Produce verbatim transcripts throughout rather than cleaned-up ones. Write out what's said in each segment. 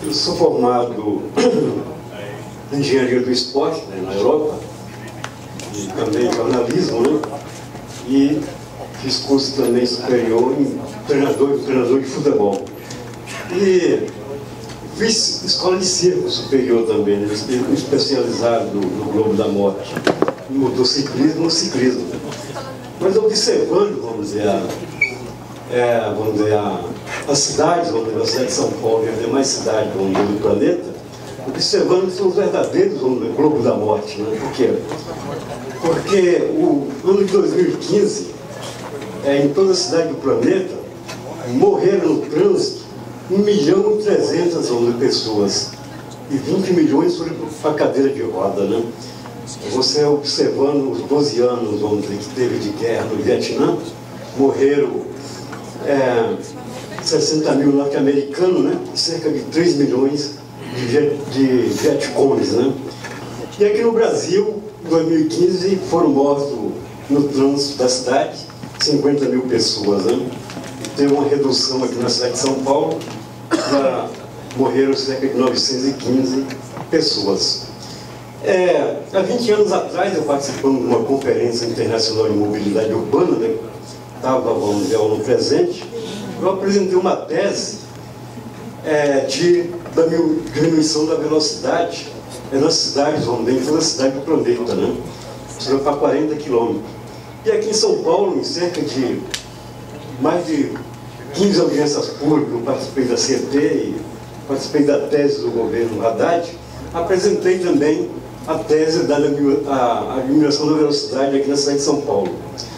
eu sou formado em engenharia do esporte, né, na Europa, e também em jornalismo, né, e fiz curso também superior em treinador, treinador de futebol. E fiz escola de circo superior também, né, especializado no Globo da Morte, no motociclismo no ciclismo. Mas observando, vamos dizer, a, é, vamos dizer, a, as cidades, vamos dizer, a cidade de São Paulo e as demais cidades, vamos dizer, do planeta, observando que são os verdadeiros, vamos dizer, Globo da Morte, né? Por quê? Porque o ano de dois mil e quinze, é, em toda a cidade do planeta, morreram no trânsito um milhão e trezentas pessoas e vinte milhões foram para a cadeira de roda, né? Você observando os doze anos, vamos dizer, que teve de guerra no Vietnã, morreram é, sessenta mil norte-americanos, né? E cerca de três milhões de, de vietcongs, né? E aqui no Brasil, em dois mil e quinze, foram mortos no trânsito da cidade cinquenta mil pessoas, né? Teve uma redução aqui na cidade de São Paulo, já morreram cerca de novecentas e quinze pessoas. É, há vinte anos atrás, eu participando de uma conferência internacional de mobilidade urbana, né? Estava, vamos dizer, no presente, eu apresentei uma tese é, de da diminuição da velocidade é, nas cidades, vamos dizer, em toda a cidade do planeta, né? Chegou para quarenta quilômetros. E aqui em São Paulo, em cerca de mais de quinze audiências públicas, eu participei da C T e participei da tese do governo Haddad, apresentei também a tese da a, a diminuição da velocidade aqui na cidade de São Paulo.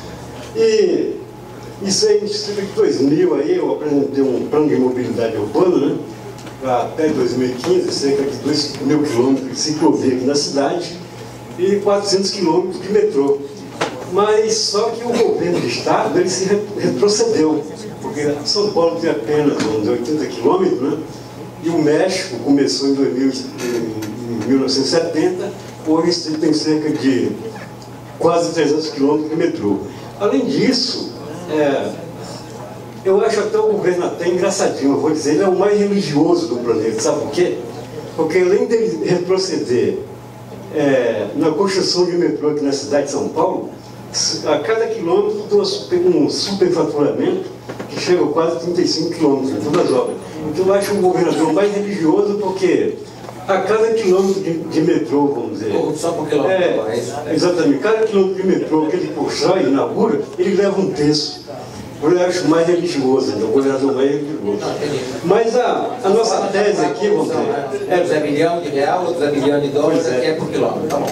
E isso aí, em cerca de dois mil, aí, eu apresentei um plano de mobilidade urbana, né, para até dois mil e quinze, cerca de dois mil quilômetros de ciclovia aqui na cidade e quatrocentos quilômetros de metrô. Mas só que o governo do estado ele se retrocedeu, porque São Paulo tem apenas uns oitenta quilômetros, né? E o México começou em, dois mil, em mil novecentos e setenta, hoje ele tem cerca de quase trezentos quilômetros de metrô. Além disso, é, eu acho até o governo até engraçadinho, eu vou dizer, ele é o mais religioso do planeta, sabe por quê? Porque além dele retroceder é, na construção de metrô aqui na cidade de São Paulo, a cada quilômetro tem um superfaturamento que chega a quase trinta e cinco quilômetros em todas as obras. Então eu acho o governador mais religioso porque a cada quilômetro de, de metrô, vamos dizer... Só por quilômetro. É, exatamente. Cada quilômetro de metrô que ele constrói, inaugura, ele leva um terço. Eu acho mais religioso, então, o governador mais religioso. Mas a, a nossa tese aqui, vamos dizer... É, é milhão de real, outros é milhão de dólares, aqui é por quilômetro, tá bom.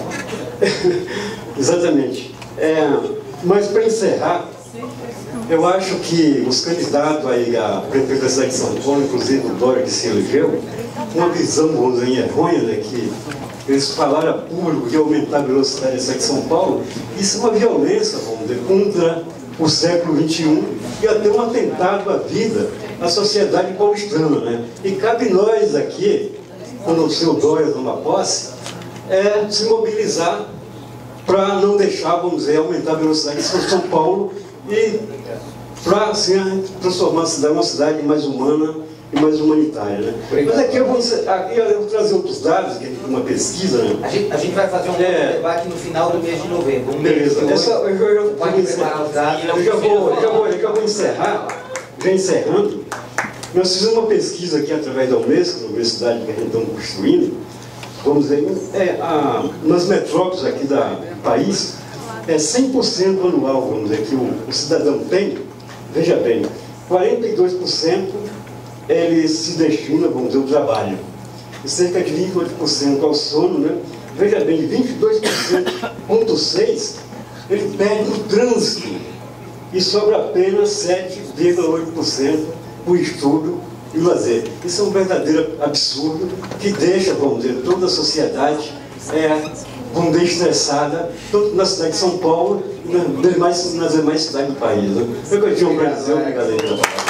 Exatamente. É, mas para encerrar, eu acho que os candidatos aí à prefeitura da cidade de São Paulo, inclusive o Dória que se elegeu, uma visão, vamos dizer, errônea, né, que eles falaram a público de aumentar a velocidade da cidade de São Paulo. Isso é uma violência, vamos dizer, contra o século vinte e um e até um atentado à vida, à sociedade paulistana, né? E cabe nós aqui, quando o senhor Dória toma posse, é se mobilizar para não deixar, vamos dizer, aumentar a velocidade de São Paulo e para assim, transformar a cidade uma cidade mais humana e mais humanitária, né? Mas aqui eu, vou, aqui eu vou trazer outros dados, que é uma pesquisa, né? A gente, a gente vai fazer um é, debate no final do mês de novembro. Um beleza. Mês Essa, eu, eu, eu, pode preparar os dados. Eu já vou, eu já vou, eu já vou encerrar, já encerrando. Nós fizemos uma pesquisa aqui através da Unesco, na universidade que a gente está construindo. Vamos dizer, é, a, nas metrópoles aqui da, do país, é cem por cento anual, vamos dizer, que o, o cidadão tem. Veja bem, quarenta e dois por cento ele se destina, vamos dizer, ao trabalho. E cerca de vinte e oito por cento ao sono, né? Veja bem, vinte e dois vírgula seis por cento ele perde no trânsito. E sobra apenas sete vírgula oito por cento para o estudo e lazer. Isso é um verdadeiro absurdo que deixa, vamos dizer, toda a sociedade é, vamos dizer, estressada, tanto na cidade de São Paulo e nas demais, nas demais cidades do país. Né? Eu que eu tinha um prazer, galera.